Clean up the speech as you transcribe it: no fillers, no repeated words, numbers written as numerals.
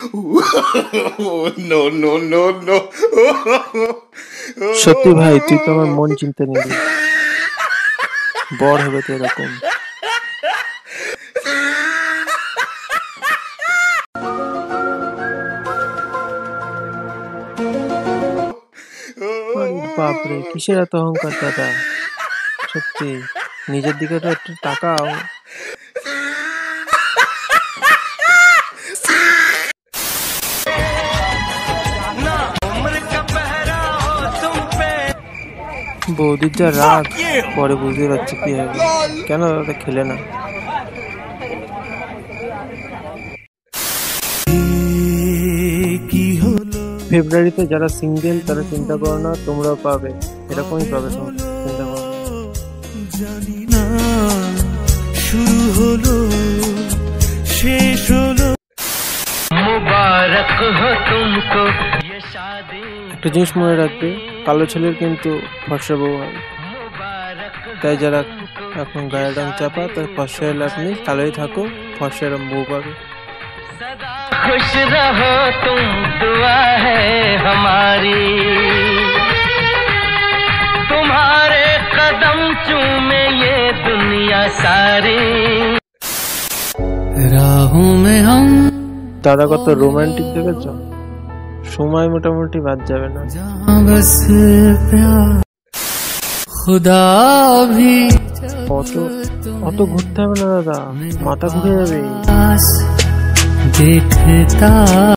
No, no, no, no. সত্যি ভাই, তুই তো আমার মন চিনতে নিবি। বড় হবে তো এরকম। বাপরে, কিসের এত অহংকার দাদা? সত্যি নিজের দিকে তো একটু তাকাও। বৌদির যা রাগ, পরে বুঝতে পারছি কি হবে। কেন দাদা খেলে না? ফেব্রুয়ারিতে যারা সিঙ্গেল তারা চিন্তা করো না, তোমরাও পাবে, এরকমই পাবে তোমরা, চিন্তা করো না। শুরু হলো শেষ হলো। মুবারক হো তুমকো ये शादी। একটা জিনিস মনে রাখবে, কালো ছেলের কিন্তু ফর্সা বউ হয়। তাই যারা এখন গায়ের রং চাপা, তাই ফর্সা হলে আপনি কালোই থাকো, ফর্সা রং বউ পাবে। खुश रहो तुम, दुआ है हमारी, तुम्हारे कदम चूमे ये दुनिया सारी। राहों में हम দাদা কত রোমান্টিক দেখেছ? সময় মোটামুটি বাদ যাবে না। बस प्यार खुदा भी অত ঘুরতে হবে না দাদা, মাথা ঘুরে যাবে। देखता